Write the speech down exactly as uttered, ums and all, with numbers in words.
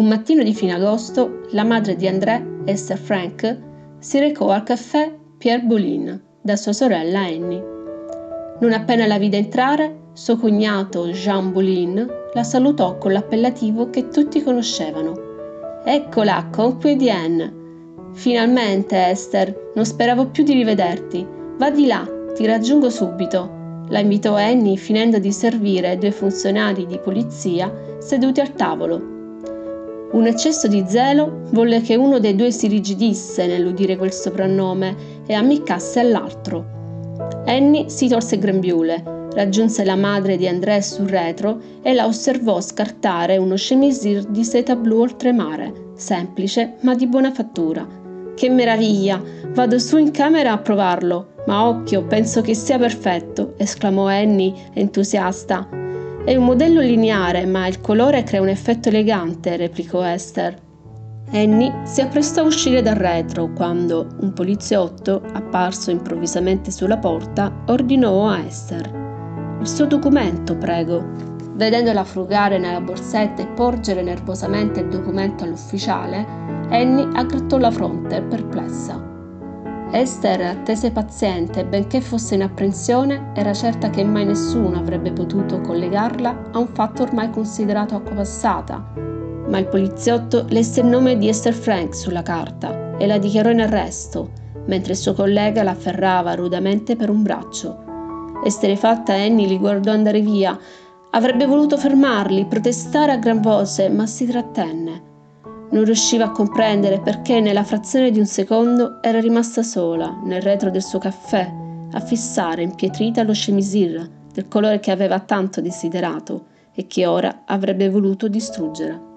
Un mattino di fine agosto, la madre di André, Esther Frank, si recò al caffè Pierre Boulin da sua sorella Annie. Non appena la vide entrare, suo cognato Jean Boulin la salutò con l'appellativo che tutti conoscevano. «Eccola, conquiedienne! Finalmente, Esther, non speravo più di rivederti. Va di là, ti raggiungo subito», la invitò Annie, finendo di servire due funzionari di polizia seduti al tavolo. Un eccesso di zelo volle che uno dei due si irrigidisse nell'udire quel soprannome e ammiccasse all'altro. Annie si tolse il grembiule, raggiunse la madre di André sul retro e la osservò scartare uno chemisir di seta blu oltremare, semplice ma di buona fattura. «Che meraviglia! Vado su in camera a provarlo, ma occhio, penso che sia perfetto», esclamò Annie entusiasta. «È un modello lineare, ma il colore crea un effetto elegante», replicò Esther. Annie si apprestò a uscire dal retro quando un poliziotto, apparso improvvisamente sulla porta, ordinò a Esther: «Il suo documento, prego». Vedendola frugare nella borsetta e porgere nervosamente il documento all'ufficiale, Annie aggrattò la fronte, perplessa. Esther attese paziente e benché fosse in apprensione, era certa che mai nessuno avrebbe potuto collegarla a un fatto ormai considerato acqua passata. Ma il poliziotto lesse il nome di Esther Frank sulla carta e la dichiarò in arresto, mentre il suo collega la afferrava rudamente per un braccio. Esterrefatta, Annie li guardò andare via. Avrebbe voluto fermarli, protestare a gran voce, ma si trattenne. Non riusciva a comprendere perché nella frazione di un secondo era rimasta sola, nel retro del suo caffè, a fissare impietrita lo chemisir del colore che aveva tanto desiderato e che ora avrebbe voluto distruggere.